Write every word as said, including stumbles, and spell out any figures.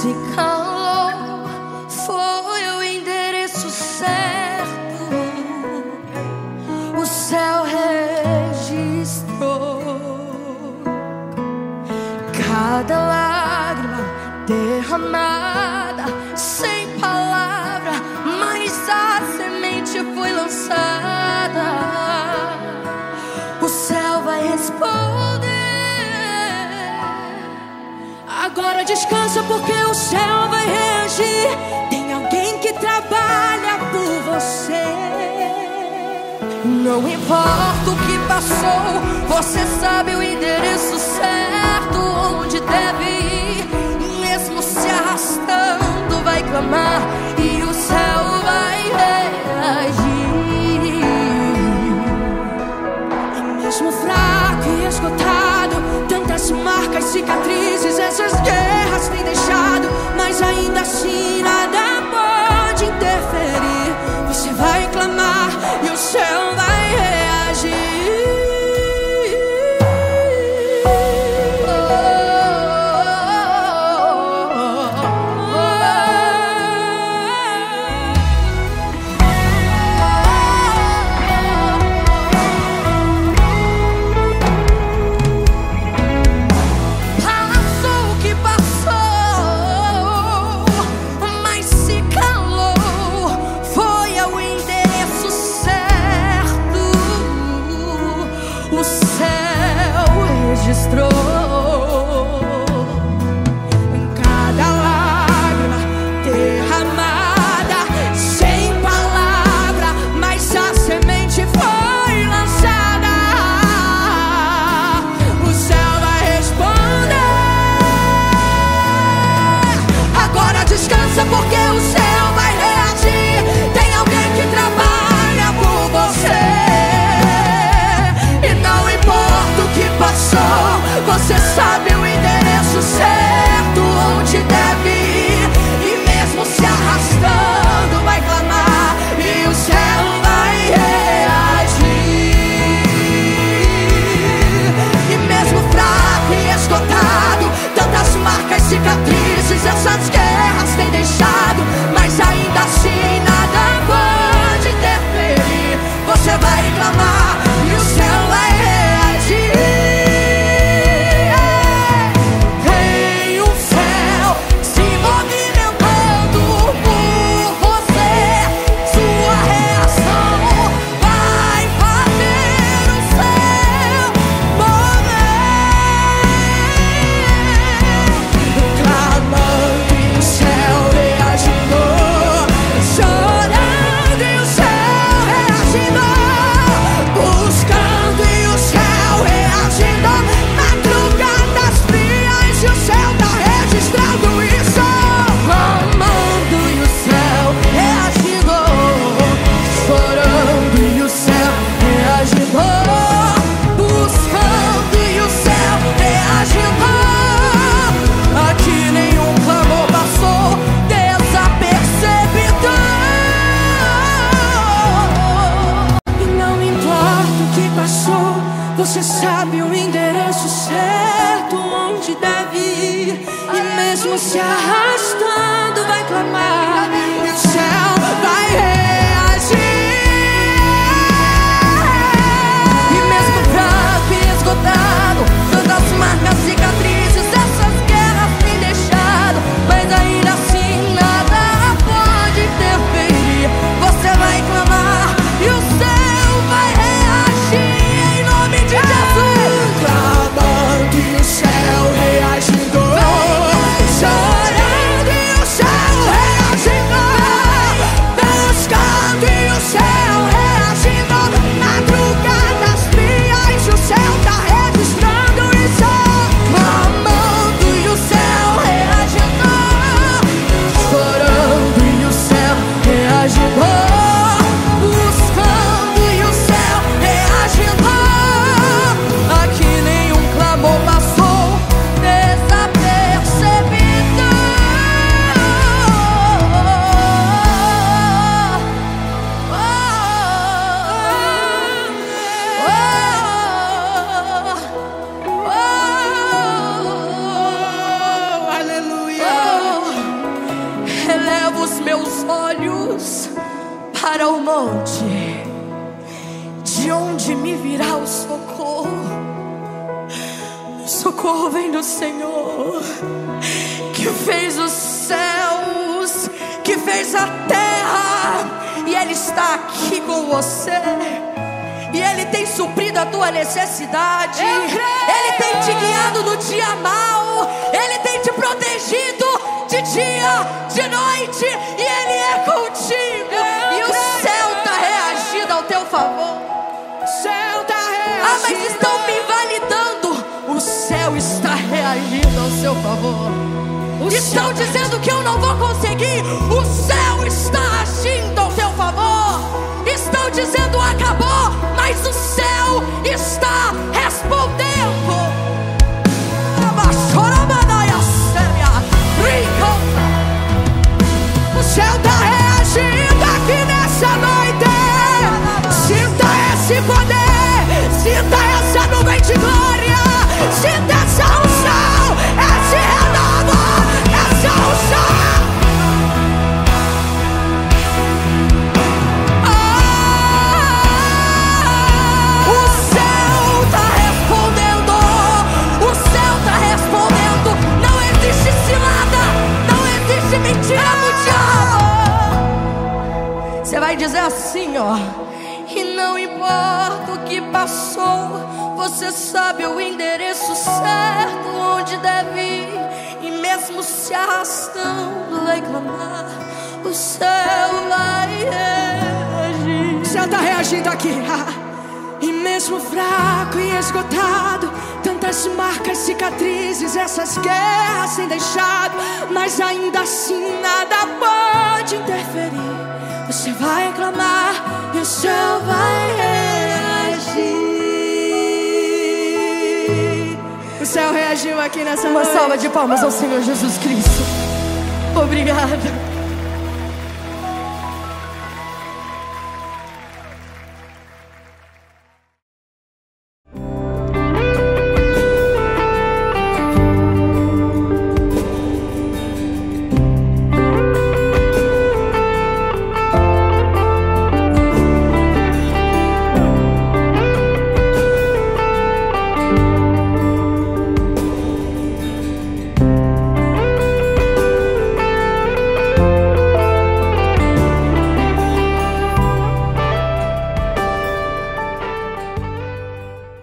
se calou, foi o endereço certo. O céu registrou cada lágrima derramada, sem palavra, mas a semente foi lançada. O céu vai responder. Agora descansa, porque o céu vai reagir. Tem alguém que trabalha por você. Não importa o que passou, você sabe o endereço certo, onde deve ir. Mesmo se arrastando, vai clamar e o céu vai reagir. E mesmo fraco e esgotado, tantas marcas, cicatrizes essas guerras têm deixado, mas ainda assim nada pode interferir. Você vai clamar e o céu vai reagir. Cada lágrima derramada, sem palavra, mas a semente foi lançada. O céu vai responder. Agora descansa, porque o céu vai reagir. Tem alguém que trabalha por você. E não importa o que passou, você sabe o endereço certo, onde deve ir. E mesmo se arrastando, vai clamar e o céu vai reagir. E mesmo fraco e esgotado, tantas marcas, cicatrizes essas guerras têm deixado, mas ainda assim nada pode interferir. Você vai clamar e o céu vai reagir. Você sabe o endereço certo, onde deve ir. E mesmo se arrastando, vai clamar e o céu vai reagir. E mesmo fraco e esgotado, tantas marcas, cicatrizes essas guerras têm deixado, mas ainda assim nada pode interferir. Você vai clamar e o céu vai reagir. Em nome de Jesus. olhos para o monte, de onde me virá o socorro. O socorro vem do Senhor, que fez os céus, que fez a terra, e Ele está aqui com você. E Ele tem suprido a tua necessidade. Ele tem te guiado no dia mau. Ele tem te protegido de dia, de noite. E Ele é contigo. Eu e o céu está reagindo ao teu favor. O céu está reagindo. Ah, mas estão me invalidando. O céu está reagindo ao seu favor. O estão céu... dizendo que eu não vou conseguir. O céu está agindo ao teu favor. Estão dizendo acabou, mas o céu está respondendo. O céu está reagindo aqui nessa noite. Sinta esse poder, sinta essa nuvem de glória, sinta essa unção, esse renovo, essa unção. Mentira do diabo. Você vai dizer assim, ó: e não importa o que passou, você sabe o endereço certo onde deve ir. E mesmo se arrastando, vai clamar, o céu vai reagir. O céu está reagindo aqui. E mesmo fraco e esgotado, tantas marcas, cicatrizes, essas guerras têm deixado, mas ainda assim nada pode interferir. Você vai clamar e o céu vai reagir. O céu reagiu aqui nessa noite. Uma salva de palmas ao Senhor Jesus Cristo. Obrigada.